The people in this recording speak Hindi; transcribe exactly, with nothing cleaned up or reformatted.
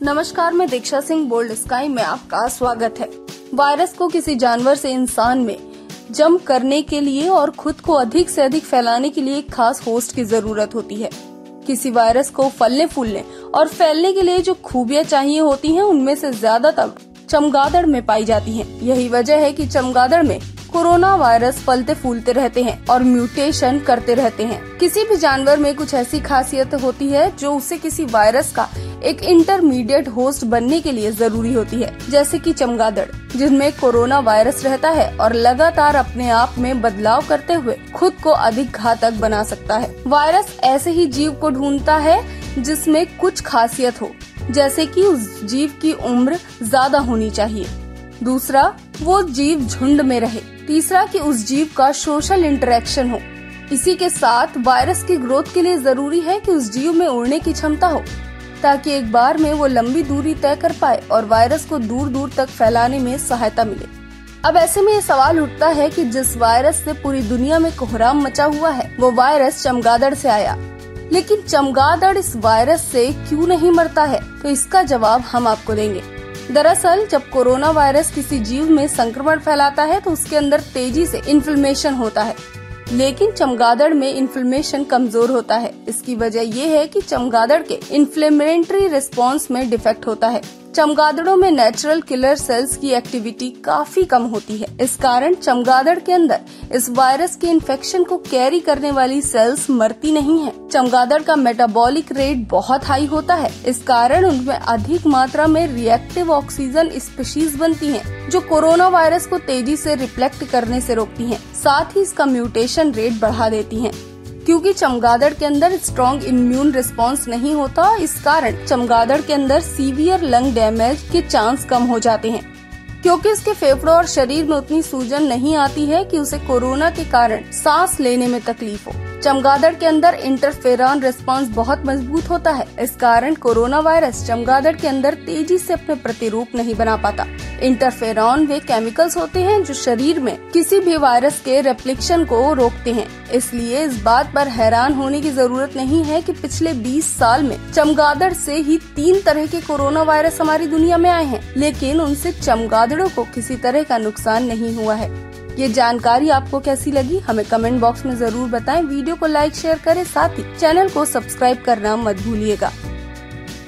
नमस्कार, मैं दीक्षा सिंह बोल्ड स्काई में आपका स्वागत है। वायरस को किसी जानवर से इंसान में जंप करने के लिए और खुद को अधिक से अधिक फैलाने के लिए एक खास होस्ट की जरूरत होती है। किसी वायरस को फलने फूलने और फैलने के लिए जो खूबियां चाहिए होती हैं, उनमें से ज्यादातर चमगादड़ में पाई जाती हैं। यही वजह है कि चमगादड़ में कोरोना वायरस फलते फूलते रहते हैं और म्यूटेशन करते रहते हैं। किसी भी जानवर में कुछ ऐसी खासियत होती है जो उसे किसी वायरस का एक इंटरमीडिएट होस्ट बनने के लिए जरूरी होती है, जैसे कि चमगादड़, जिनमें कोरोना वायरस रहता है और लगातार अपने आप में बदलाव करते हुए खुद को अधिक घातक बना सकता है। वायरस ऐसे ही जीव को ढूंढता है जिसमें कुछ खासियत हो, जैसे कि उस जीव की उम्र ज्यादा होनी चाहिए। दूसरा, वो जीव झुंड में रहे। तीसरा, कि उस जीव का सोशल इंटरेक्शन हो। इसी के साथ वायरस की ग्रोथ के लिए जरूरी है कि उस जीव में उड़ने की क्षमता हो, ताकि एक बार में वो लंबी दूरी तय कर पाए और वायरस को दूर दूर तक फैलाने में सहायता मिले। अब ऐसे में ये सवाल उठता है कि जिस वायरस से पूरी दुनिया में कोहराम मचा हुआ है, वो वायरस चमगादड़ से आया, लेकिन चमगादड़ इस वायरस से क्यों नहीं मरता है? तो इसका जवाब हम आपको देंगे। दरअसल जब कोरोना वायरस किसी जीव में संक्रमण फैलाता है तो उसके अंदर तेजी से इन्फ्लेमेशन होता है, लेकिन चमगादड़ में इन्फ्लेमेशन कमजोर होता है। इसकी वजह ये है कि चमगादड़ के इन्फ्लेमेटरी रिस्पॉन्स में डिफेक्ट होता है। चमगादड़ों में नेचुरल किलर सेल्स की एक्टिविटी काफी कम होती है। इस कारण चमगादड़ के अंदर इस वायरस के इन्फेक्शन को कैरी करने वाली सेल्स मरती नहीं है। चमगादड़ का मेटाबॉलिक रेट बहुत हाई होता है। इस कारण उनमें अधिक मात्रा में रिएक्टिव ऑक्सीजन स्पीशीज बनती हैं, जो कोरोना वायरस को तेजी से रिफ्लेक्ट करने से रोकती हैं। साथ ही इसका म्यूटेशन रेट बढ़ा देती हैं। क्योंकि चमगादड़ के अंदर स्ट्रॉन्ग इम्यून रिस्पांस नहीं होता, इस कारण चमगादड़ के अंदर सीवियर लंग डैमेज के चांस कम हो जाते हैं, क्योंकि इसके फेफड़ों और शरीर में उतनी सूजन नहीं आती है कि उसे कोरोना के कारण सांस लेने में तकलीफ हो। चमगादड़ के अंदर इंटरफेरॉन रिस्पांस बहुत मजबूत होता है। इस कारण कोरोना वायरस चमगादड़ के अंदर तेजी से अपने प्रतिरूप नहीं बना पाता। इंटरफेरॉन वे केमिकल्स होते हैं जो शरीर में किसी भी वायरस के रेप्लिकेशन को रोकते हैं। इसलिए इस बात पर हैरान होने की जरूरत नहीं है कि पिछले बीस साल में चमगादड़ से ही तीन तरह के कोरोना वायरस हमारी दुनिया में आए हैं, लेकिन उनसे चमगादड़ों को किसी तरह का नुकसान नहीं हुआ है। ये जानकारी आपको कैसी लगी, हमें कमेंट बॉक्स में जरूर बताएं। वीडियो को लाइक शेयर करें, साथ ही चैनल को सब्सक्राइब करना मत भूलिएगा।